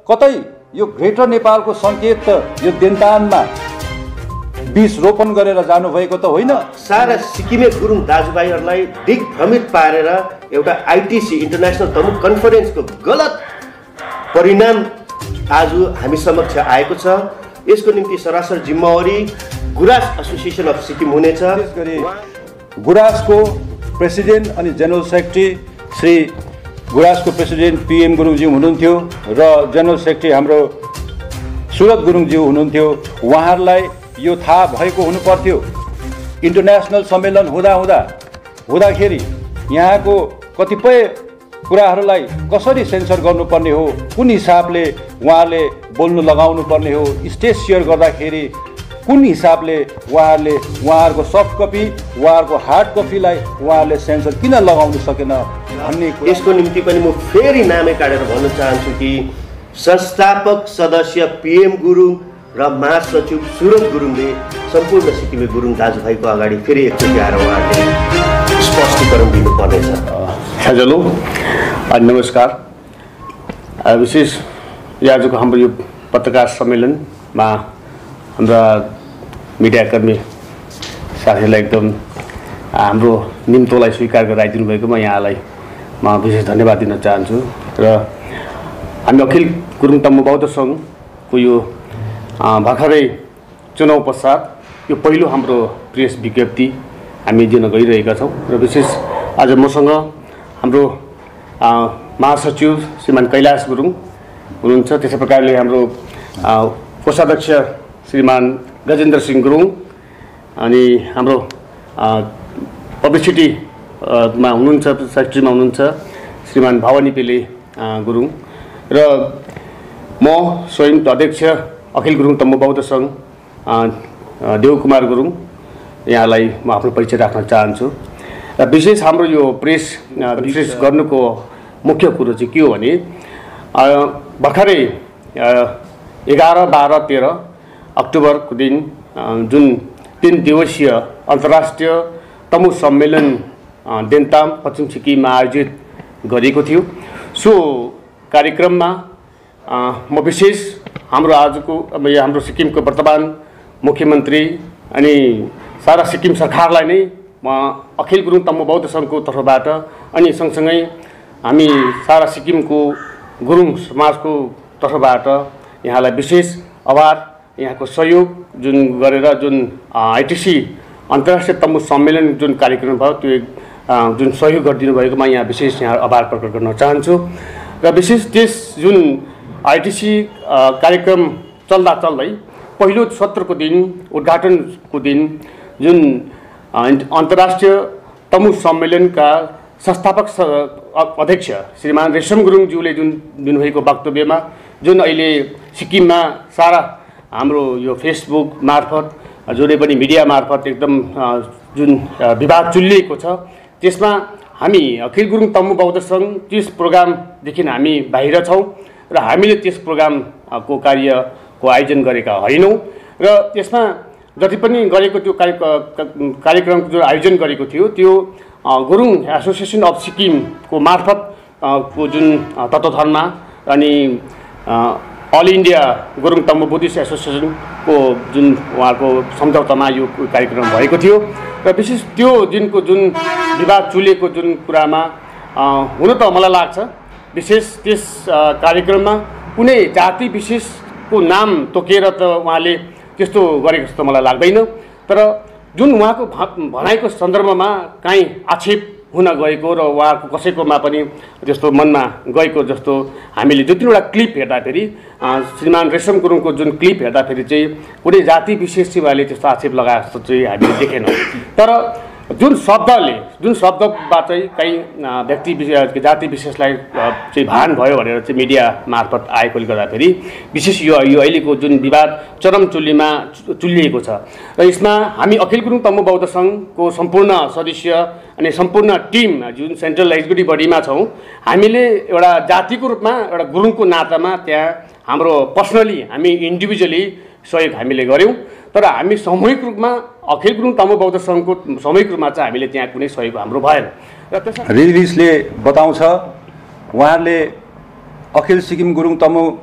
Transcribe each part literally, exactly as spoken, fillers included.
कतै यो ग्रेटर नेपालको सङ्केत त यो देन्तानमा बीज रोपन गरेर जानुभएको त होइन। सारा सिक्किमे गुरुङ दाजुभाइहरूलाई दिग्भ्रमित पारेर एउटा आइटिसी इन्टरनेसनल तमु कन्फरेन्सको गलत परिणाम आज हामी समक्ष आएको छ। यसको निम्ति सरासर जिम्मेवारी गुराँस एसोसिएसन अफ सिक्किम हुनेछ। त्यसगरी गुराँसको प्रेसिडेन्ट अनि जेनरल सेक्रेटरी श्री गुराँसको प्रेसिडेन्ट पिएम गुरुङज्यू हुनुहुन्थ्यो र जेनरल सेक्रेटरी हाम्रो सुरत गुरुङज्यू हुनुहुन्थ्यो। उहाँहरूलाई यो थाहा भएको हुनुपर्थ्यो। इन्टरनेसनल सम्मेलन हुँदा हुँदा हुँदाखेरि यहाँको कतिपय कुराहरूलाई कसरी सेन्सर गर्नुपर्ने हो, कुन हिसाबले उहाँले बोल्नु लगाउनु पर्ने हो, स्टेज सेयर गर्दाखेरि कुन हिसाबले उहाँहरूले उहाँहरूको सफ्ट कपी उहाँहरूको हार्ड कपीलाई उहाँहरूले सेन्सर किन लगाउनु सकेन भन्ने यसको निम्ति पनि म फेरि नामै काटेर भन्न चाहन्छु कि संस्थापक सदस्य पिएम गुरुङ र महासचिव सुरत गुरुङले सम्पूर्ण सिक्किमे गुरुङ दाजुभाइको अगाडि फेरि एकचोटि आएर उहाँहरूले स्पष्टीकरण दिनुपर्नेछ। हेलो नमस्कार। विशेष आजको हाम्रो यो पत्रकार सम्मेलनमा हाम्रा मिडियाकर्मी साथीहरूलाई एकदम हाम्रो निम्तोलाई स्वीकार गरेर आइदिनु भएकोमा यहाँलाई म विशेष धन्यवाद दिन चाहन्छु। र हामी अखिल गुरुङ तम्बु बौद्ध सङ्घको यो भर्खरै चुनाव पश्चात यो पहिलो हाम्रो प्रेस विज्ञप्ति हामी दिन गइरहेका छौँ। र विशेष आज मसँग हाम्रो महासचिव श्रीमान कैलाश गुरुङ हुनुहुन्छ, त्यसै प्रकारले हाम्रो कोषाध्यक्ष श्रीमान गजेन्द्र सिंह गुरुङ, अनि हाम्रो पब्लिसिटीमा हुनुहुन्छ सेक्रेटरीमा हुनुहुन्छ श्रीमान भवानी पेले गुरुङ, र म स्वयं अध्यक्ष अखिल गुरुङ तम्बु बौद्ध सङ्घ देवकुमार गुरुङ, यहाँलाई म आफ्नो परिचय राख्न चाहन्छु। र विशेष हाम्रो यो प्रेस विशेष गर्नुको मुख्य कुरो चाहिँ के हो भने भर्खरै एघार बाह्र तेह्र अक्टोबरको दिन जुन तीन दिवसीय अन्तर्राष्ट्रिय तमु सम्मेलन देन्ताम पश्चिम सिक्किममा आयोजित गरिएको थियो। सो कार्यक्रममा म विशेष हाम्रो आजको अब हाम्रो सिक्किमको वर्तमान मुख्यमन्त्री अनि सारा सिक्किम सरकारलाई नै म अखिल गुरुङ तम्बु बौद्ध सङ्घको तर्फबाट अनि सँगसँगै हामी सारा सिक्किमको गुरुङ समाजको तर्फबाट यहाँलाई विशेष आभार, यहाँको सहयोग जुन गरेर जुन आइटिसी अन्तर्राष्ट्रिय तम्बु सम्मेलन जुन कार्यक्रम भयो त्यो जुन सहयोग गरिदिनु भएकोमा यहाँ विशेष यहाँ आभार प्रकट गर्न चाहन्छु। र विशेष त्यस जुन आइटिसी कार्यक्रम चल्दा चल्दै पहिलो सत्रको दिन उद्घाटनको दिन जुन अन्तर्राष्ट्रिय तमु सम्मेलनका संस्थापक अध्यक्ष श्रीमान रेशम गुरुङज्यूले जुन दिनुभएको वक्तव्यमा जुन अहिले सिक्किममा सारा हाम्रो यो फेसबुक मार्फत जुनै पनि मिडिया मार्फत एकदम जुन विवाद चुलिएको छ, त्यसमा हामी अखिल गुरुङ तम्बु बौद्ध सङ्घ त्यस प्रोग्रामदेखि हामी बाहिर छौँ र हामीले त्यस प्रोग्रामको कार्यको आयोजन गरेका होइनौँ। र त्यसमा जति पनि गरेको त्यो कार्य कार्यक्रमको जो आयोजन गरेको थियो त्यो गुरुङ एसोसिएसन अफ सिक्किमको मार्फत को जुन तत्त्वावधानमा अनि all India Gurung Tamu Buddhist एसोसिएसनको जुन उहाँको सम्झौतामा यो कार्यक्रम भएको थियो। र विशेष त्यो दिनको जुन विवाद चुलेको जुन कुरामा हुन त मलाई लाग्छ विशेष त्यस कार्यक्रममा कुनै जाति विशेषको नाम तोकेर त उहाँले त्यस्तो गरेको जस्तो मलाई लाग्दैन। तर जुन उहाँको भनाइको सन्दर्भमा काहीँ आक्षेप हुन गएको र उहाँको कसैकोमा पनि त्यस्तो मनमा गएको जस्तो हामीले दुई तिनवटा क्लिप हेर्दाखेरि श्रीमान रेशम गुरुङको जुन क्लिप हेर्दाखेरि चाहिँ कुनै जाति विशेष चाहिँ उहाँले त्यस्तो आक्षेप लगाए जस्तो चाहिँ हामीले देखेनौँ। तर जुन शब्दले जुन शब्दबाट चाहिँ कहीँ व्यक्ति विशेष जाति विशेषलाई चाहिँ भान भयो भनेर चाहिँ मिडिया मार्फत आएकोले गर्दाखेरि विशेष यो यो अहिलेको जुन विवाद चरम चुल्लीमा चुलिएको छ। र यसमा हामी अखिल गुरुङ तम्बु बौद्ध सङ्घको सम्पूर्ण सदस्य अनि सम्पूर्ण टिम जुन सेन्ट्रल एक्जिक्युटिभ बडीमा छौँ, हामीले एउटा जातिको रूपमा एउटा गुरुङको नातामा त्यहाँ हाम्रो पर्सनली हामी इन्डिभिजुअली सहयोग हामीले गऱ्यौँ। तर हामी सामूहिक रूपमा अखिल गुरुङ तम्बु बौद्ध सङ्घको सामूहिक रूपमा चाहिँ हामीले त्यहाँ कुनै सहयोग हाम्रो भएन। र त्यसमा रिलिजले बताउँछ उहाँहरूले अखिल सिक्किम गुरुङ तम्बु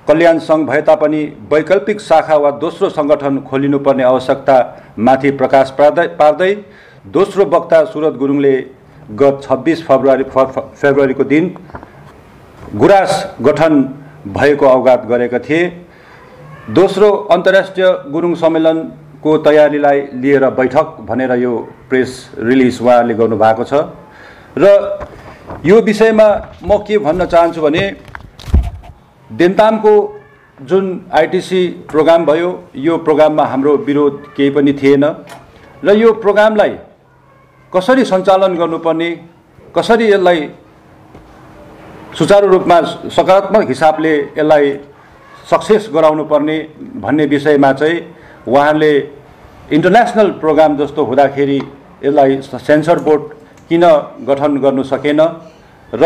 कल्याण सङ्घ भए तापनि वैकल्पिक शाखा वा दोस्रो सङ्गठन खोलिनुपर्ने आवश्यकतामाथि प्रकाश पार्दै पार्दै दोस्रो वक्ता सुरत गुरुङले गत छब्बिस फेब्रुअरी फेब्रुअरीको दिन गुराँस गठन भएको अवगत गरेका थिए। दोस्रो अन्तर्राष्ट्रिय गुरुङ सम्मेलनको तयारीलाई लिएर बैठक भनेर यो प्रेस रिलिज उहाँले गर्नुभएको छ र यो विषयमा म के भन्न चाहन्छु भने देन्तामको जुन आइटिसी प्रोग्राम भयो यो प्रोग्राममा हाम्रो विरोध केही पनि थिएन र यो प्रोग्रामलाई कसरी सञ्चालन गर्नुपर्ने, कसरी यसलाई सुचारू रूपमा सकारात्मक हिसाबले यसलाई सक्सेस गराउनु पर्ने भन्ने विषयमा चाहिँ उहाँले इन्टरनेसनल प्रोग्राम जस्तो हुँदाखेरि यसलाई सेन्सर बोर्ड किन गठन गर्नु सकेन र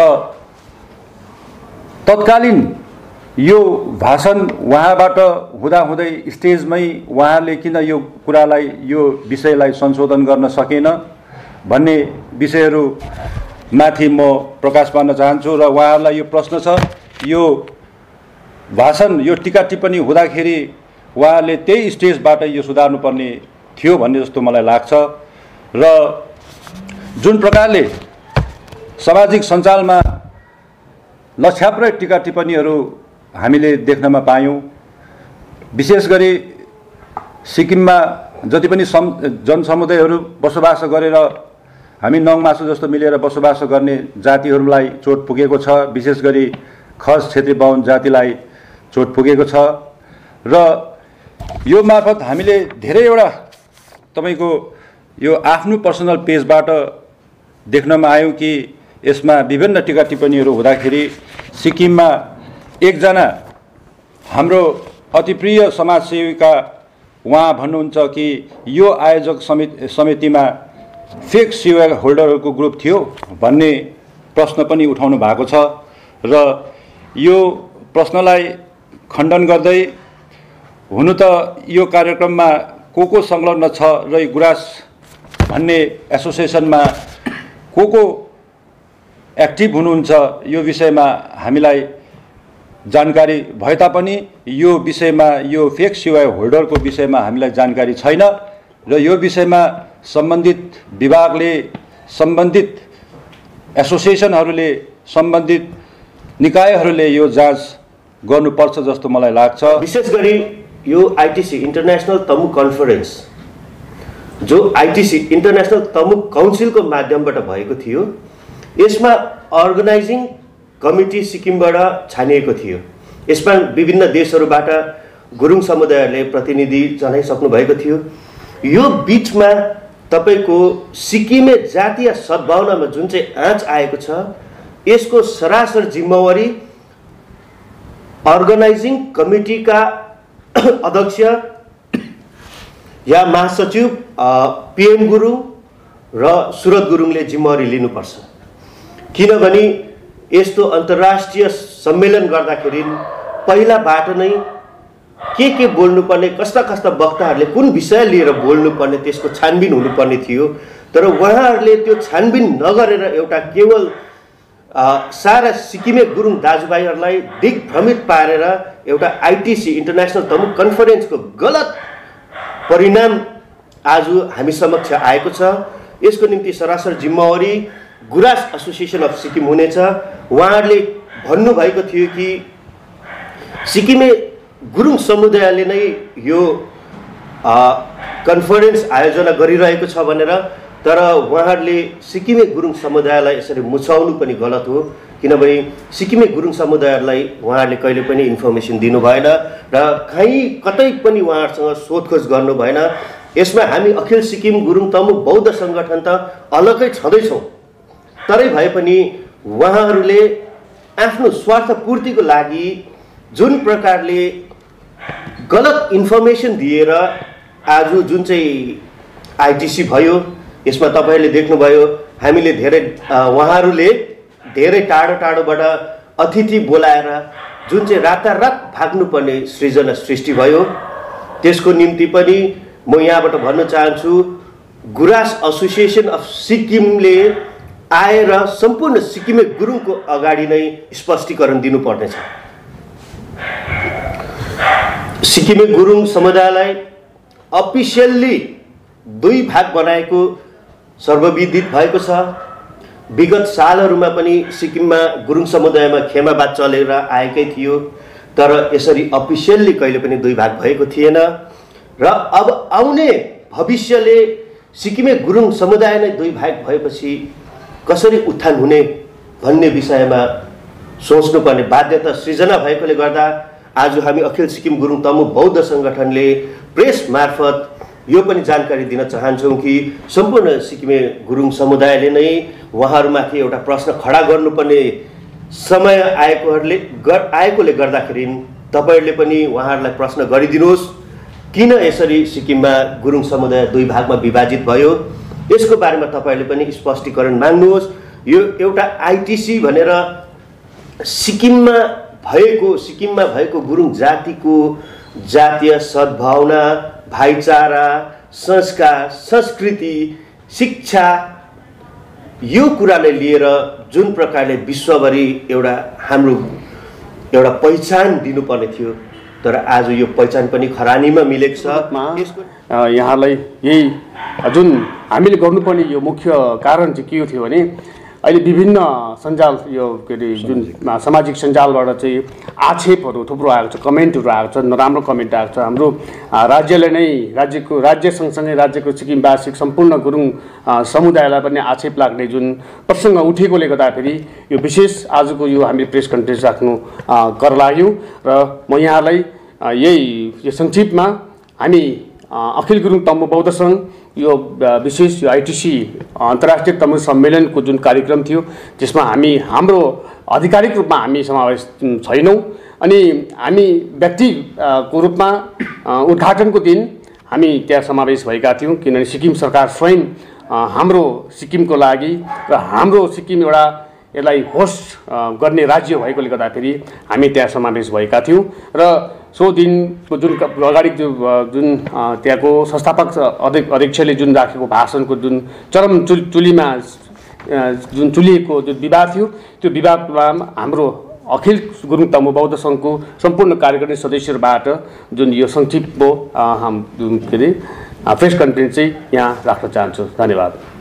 तत्कालीन यो भाषण उहाँबाट हुँदाहुँदै स्टेजमै उहाँले किन यो कुरालाई यो विषयलाई संशोधन गर्न सकेन भन्ने विषयहरूमाथि म प्रकाश पार्न चाहन्छु र उहाँहरूलाई यो प्रश्न छ। यो भाषण यो टिका टिप्पणी हुँदाखेरि उहाँले त्यही स्टेजबाट यो सुधार्नुपर्ने थियो भन्ने जस्तो मलाई लाग्छ र जुन प्रकारले सामाजिक सञ्जालमा लक्षाप्रै टिका टिप्पणीहरू हामीले देख्नमा पायौँ, विशेष गरी सिक्किममा जति पनि सम जनसमुदायहरू बसोबास गरेर हामी नङमासु जस्तो मिलेर बसोबास गर्ने जातिहरूलाई चोट पुगेको छ, विशेष गरी खस क्षेत्री बाहुन जातिलाई चोट पुगेको छ र यो मार्फत हामीले धेरैवटा तपाईँको यो आफ्नो पर्सनल पेजबाट देख्नमा आयौँ कि यसमा विभिन्न टिका टिप्पणीहरू हुँदाखेरि सिक्किममा एकजना हाम्रो अति प्रिय समाजसेविका उहाँ भन्नुहुन्छ कि यो आयोजक समिति समितिमा फेक सेवा होल्डरहरूको ग्रुप थियो भन्ने प्रश्न पनि उठाउनु भएको छ र यो प्रश्नलाई खण्डन गर्दै हुनु त यो कार्यक्रममा को को संलग्न छ र गुराँस भन्ने एसोसिएसनमा को को एक्टिभ हुनुहुन्छ यो विषयमा हामीलाई जानकारी भए तापनि यो विषयमा यो फेक सेवा होल्डरको विषयमा हामीलाई जानकारी छैन र यो विषयमा सम्बन्धित विभागले, सम्बन्धित एसोसिएसनहरूले, सम्बन्धित निकायहरूले यो जाँच गर्नुपर्छ जस्तो मलाई लाग्छ। विशेष गरी यो आइटिसी इन्टरनेसनल तमु कन्फरेन्स जो आइटिसी इन्टरनेसनल तमु काउन्सिलको माध्यमबाट भएको थियो, यसमा अर्गनाइजिङ कमिटी सिक्किमबाट छानिएको थियो। यसमा विभिन्न देशहरूबाट गुरुङ समुदायहरूले प्रतिनिधि जनाइसक्नु भएको थियो। यो बिचमा तपाईको सिक्किमे जातीय सद्भावनामा जुन चाहिँ आँच आएको छ, यसको सरासर जिम्मेवारी अर्गनाइजिङ कमिटीका अध्यक्ष या महासचिव पीएम गुरुङ र सुरत गुरुङले जिम्मेवारी लिनुपर्छ। किनभने यस्तो अन्तर्राष्ट्रिय सम्मेलन गर्दाखेरि पहिलाबाट नै के के बोल्नुपर्ने, कस्ता कस्ता वक्ताहरूले कुन विषय लिएर बोल्नुपर्ने त्यसको छानबिन हुनुपर्ने थियो। तर उहाँहरूले त्यो छानबिन नगरेर एउटा केवल सारा सिक्किमे गुरुङ दाजुभाइहरूलाई दिग्भ्रमित पारेर एउटा आइटिसी इन्टरनेसनल तमु कन्फरेन्सको गलत परिणाम आज हामी समक्ष आएको छ। यसको निम्ति सरासर जिम्मेवारी गुराँस एसोसिएसन अफ सिक्किम हुनेछ। उहाँहरूले भन्नुभएको थियो कि सिक्किमे गुरुङ समुदायले नै यो कन्फरेन्स आयोजना गरिरहेको छ भनेर। तर उहाँहरूले सिक्किमे गुरुङ समुदायलाई यसरी मुछाउनु पनि गलत हो, किनभने सिक्किमे गुरुङ समुदायलाई उहाँहरूले कहिले पनि इन्फर्मेसन दिनु भएन र कहीँ कतै पनि उहाँहरूसँग सोधखोज गर्नु भएन। यसमा हामी अखिल सिक्किम गुरुङ तमु बौद्ध सङ्गठन त अलग्गै छँदैछौँ, तरै भए पनि उहाँहरूले आफ्नो स्वार्थ पूर्तिको लागि जुन प्रकारले गलत इन्फर्मेसन दिएर आज जुन चाहिँ आइटिसी भयो, यसमा तपाईँहरूले देख्नुभयो हामीले धेरै उहाँहरूले धेरै टाढो टाढोबाट अतिथि बोलाएर जुन चाहिँ रातारात भाग्नुपर्ने सृजना सृष्टि भयो। त्यसको निम्ति पनि म यहाँबाट भन्न चाहन्छु, गुराँस एसोसिएसन अफ सिक्किमले आएर सम्पूर्ण सिक्किमे गुरुङको अगाडि नै स्पष्टीकरण दिनुपर्नेछ। सिक्किमे गुरुङ समुदायलाई अफिसियल्ली दुई भाग बनाएको सर्वविदित भएको छ। विगत सालहरूमा पनि सिक्किममा गुरुङ समुदायमा खेमावाद चलेर आएकै थियो, तर यसरी अफिसियल्ली कहिले पनि दुई भाग भएको थिएन र अब आउने भविष्यले सिक्किमे गुरुङ समुदाय नै दुई भाग भएपछि कसरी उत्थान हुने भन्ने विषयमा सोच्नुपर्ने बाध्यता सृजना भएकोले गर्दा आज हामी अखिल सिक्किम गुरुङ तमु बौद्ध सङ्गठनले प्रेस मार्फत यो पनि जानकारी दिन चाहन्छौँ कि सम्पूर्ण सिक्किमे गुरुङ समुदायले नै उहाँहरूमाथि एउटा प्रश्न खडा गर्नुपर्ने समय आएकोहरूले आएकोले गर्दाखेरि तपाईँहरूले पनि उहाँहरूलाई प्रश्न गरिदिनुहोस्, किन यसरी सिक्किममा गुरुङ समुदाय दुई भागमा विभाजित भयो, यसको बारेमा तपाईँहरूले पनि स्पष्टीकरण माग्नुहोस्। यो एउटा आइटिसी भनेर सिक्किममा भएको सिक्किममा भएको गुरुङ जातिको जातीय सद्भावना, भाइचारा, संस्कार, संस्कृति, शिक्षा यो कुरालाई लिएर जुन प्रकारले विश्वभरि एउटा हाम्रो एउटा पहिचान दिनुपर्ने थियो, तर आज यो पहिचान पनि खरानीमा मिलेको छ। यहाँलाई यही जुन हामीले गर्नुपर्ने यो मुख्य कारण चाहिँ के थियो भने अहिले विभिन्न सञ्जाल यो के अरे जुन सामाजिक सञ्जालबाट चाहिँ आक्षेपहरू थुप्रो आएको छ, कमेन्टहरू आएको छ, नराम्रो कमेन्ट आएको छ। हाम्रो राज्यले नै राज्यको राज्य सँगसँगै राज्यको सिक्किमवासी सम्पूर्ण गुरुङ समुदायलाई पनि आक्षेप लाग्ने जुन प्रसङ्ग उठेकोले गर्दाखेरि यो विशेष आजको यो हामी प्रेस कन्फरेन्स राख्नु कर लाग्यौँ र म यहाँलाई यही संक्षिप्तमा हामी अखिल गुरुङ तमु बौद्ध सङ्घ यो विशेष यो आइटिसी अन्तर्राष्ट्रिय तमिल सम्मेलनको जुन कार्यक्रम थियो त्यसमा हामी हाम्रो आधिकारिक रूपमा हामी समावेश छैनौँ अनि हामी व्यक्तिको रूपमा उद्घाटनको दिन हामी त्यहाँ समावेश भएका थियौँ, किनभने सिक्किम सरकार स्वयं हाम्रो सिक्किमको लागि र हाम्रो सिक्किम एउटा यसलाई होस्ट गर्ने राज्य भएकोले गर्दाखेरि हामी त्यहाँ समावेश भएका थियौँ र सो दिनको जुन अगाडि जुन त्यहाँको संस्थापक अध्यक्षले जुन राखेको भाषणको जुन चरम चुल चुलीमा जुन चुलिएको जुन विवाद थियो त्यो विवादमा हाम्रो अखिल गुरुङ तमु बौद्ध सङ्घको सम्पूर्ण कार्यकारिणी सदस्यहरूबाट जुन यो संक्षिप्त हाम के अरे प्रेस कन्फरेन्स चाहिँ यहाँ राख्न चाहन्छु। धन्यवाद।